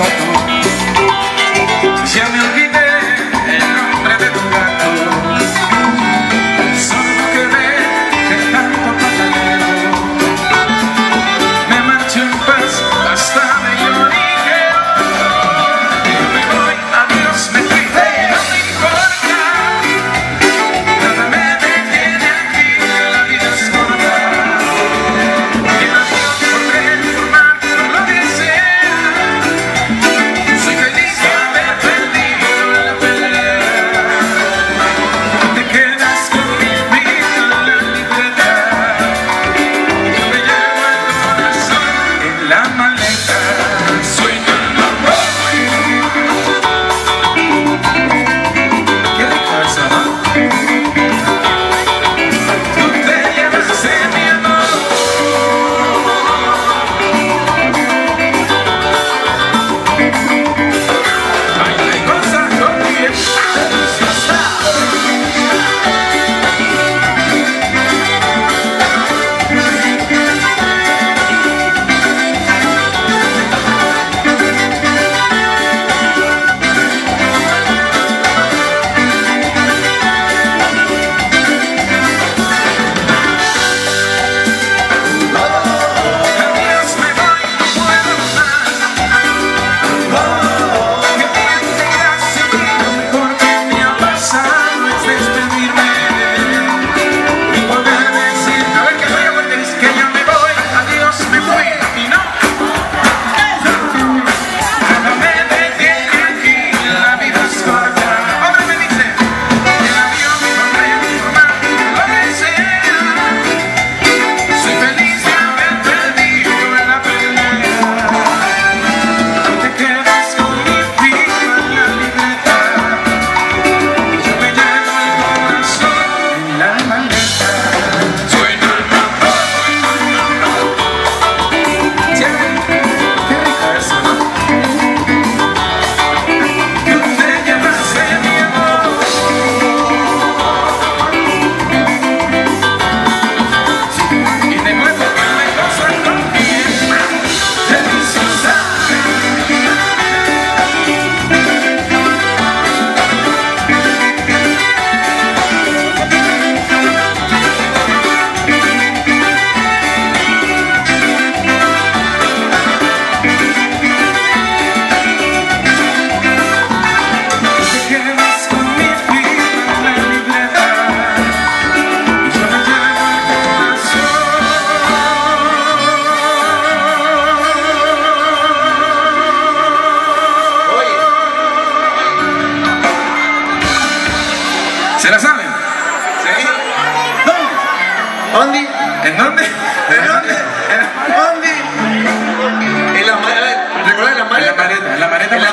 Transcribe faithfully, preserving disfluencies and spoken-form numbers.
zapato. Ya me olvidé el nombre de tu gato. Solo quedé de tanto pataleo. Me marcho en paz, hasta me lloré. Me voy, adiós, me fui. No me importa, nada me detiene aquí. La vida es corta. Y el adiós podré formar lo que sea. Soy feliz de haber perdido la pelea. Te quedas con mi vida en la libreta. Yo me llevo el corazón en la maleta. Sueño el mambo. Qué rico eso, ¿no? Tú te llevas ese mi amor. Ay, hay cosas conmigo deliciosas. Adiós, me voy, no puedo más. Que te gracias, lo mejor que me ha pasado es despedirme y volver a decir, a ver que voy a volver, es que ya me voy. Adiós, me fui y no, nada me detiene aquí. La vida es corta. Ahora me dice, el avión podré formar lo que sea. Soy feliz de haber perdido la pelea. Te quedas con mi vida en la libreta. Yo me llevo el corazón en la maleta. Sueño el mambo. Ya, qué rico eso, ¿no? Tú te llevas de mi amor. Y de nuevo hay cosas conmigo deliciosas. Te quedas con mi vida en la libreta. Y yo me llevo el corazón. ¿Se la saben? ¿Sí? ¿Dónde? ¿Dónde? ¿En dónde? ¿En dónde? ¿Dónde? En la maleta. ¿Recuerdas la En la maleta? maleta, en la maleta. En la